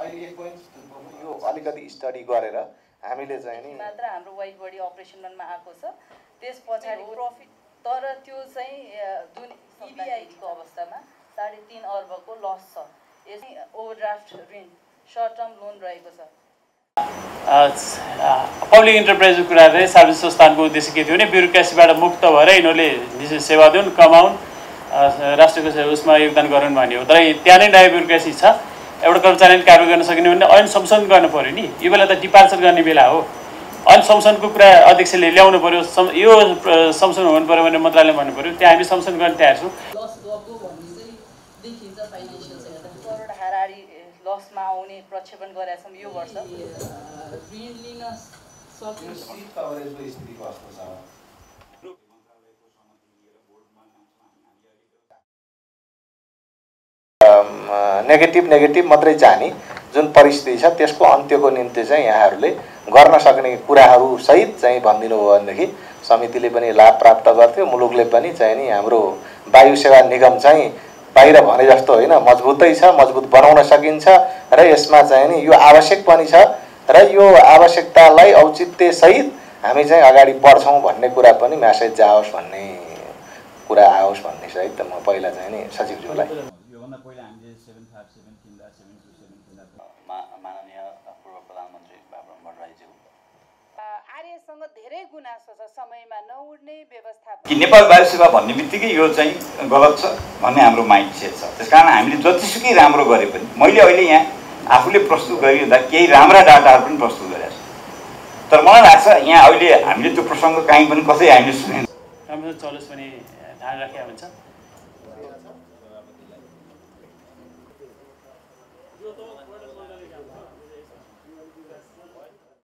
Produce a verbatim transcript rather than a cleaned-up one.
यो अलिकति स्टडी गरेर हामीले चाहिँ नि मात्र हाम्रो वाइड बडी अपरेसनमा आएको छ। त्यस पछाडि प्रफिट तर त्यो चाहिँ जुन इबिआईको अवस्थामा साढे तीन अर्बको लस छ। यस ओभरड्राफ्ट ऋण सर्ट टर्म लोन रहेको छ। पब्लिक इन्टरप्राइजको कुरा चाहिँ सार्वजनिक संस्थानको उद्देश्य के थियो भने ब्युरोक्रेसीबाट मुक्त भएर यिनीहरूले निजी सेवा दिउन्, कमाउन्, राष्ट्रको उसमा योगदान गरून् भन्ने हो। तर त्यहाँ नै नयाँ ब्युरोक्रेसी छ। एउटा कर्मचारीले कार्य गर्न सकिने भने ऐन संशोधन गर्नु पऱ्यो नि। यो बेला त डिपार्चर गर्ने बेला हो। ऐन संशोधनको कुरा अध्यक्षले ल्याउनु पऱ्यो। यो संशोधन हुनु पऱ्यो भने मन्त्रालयले भन्नु पऱ्यो। त्यहाँ हामी संशोधन गर्न तयार छौँ। करोड हाराहारी लसमा आउने प्रक्षेपण गरेका छौँ यो वर्ष। ऋण लिन नेगेटिभ नेगेटिभ मात्रै जाने जुन परिस्थिति छ त्यसको अन्त्यको निम्ति चाहिँ यहाँहरूले गर्न सक्ने कुराहरू सहित चाहिँ भनिदिनु हो भनेदेखि समितिले पनि लाभ प्राप्त गर्थ्यो, मुलुकले पनि चाहिँ नि हाम्रो वायु सेवा निगम चाहिँ बाहिर भने जस्तो होइन, मजबुतै छ, मजबुत बनाउन सकिन्छ र यसमा चाहिँ नि यो आवश्यक पनि छ र यो आवश्यकतालाई औचित्य सहित हामी चाहिँ अगाडि बढ्छौँ भन्ने कुरा पनि म्यासेज जाओस् भन्ने कुरा आओस् भन्ने सहित म पहिला चाहिँ नि सचिवज्यूलाई माननीय पूर्व प्रधानमन्त्री बाबुराम भट्टराईज्यू आर्यसँग धेरै गुनासो छ। समयमा नउड्ने व्यवस्था कि नेपाल वायु सेवा भन्ने बित्तिकै यो चाहिँ गलत छ भन्ने हाम्रो माइन्ड सेट छ। त्यसकारण हामीले जतिसुकै राम्रो गरे पनि मैले अहिले यहाँ आफूले प्रस्तुत गरिरहँदा केही राम्रा डाटाहरू पनि प्रस्तुत गरेको छु। तर मलाई लाग्छ यहाँ अहिले हामीले त्यो प्रसङ्ग काहीँ पनि कसै हामीले सुनेन। राम्रो चलोस् भने ध्यान राखेको हुन्छ।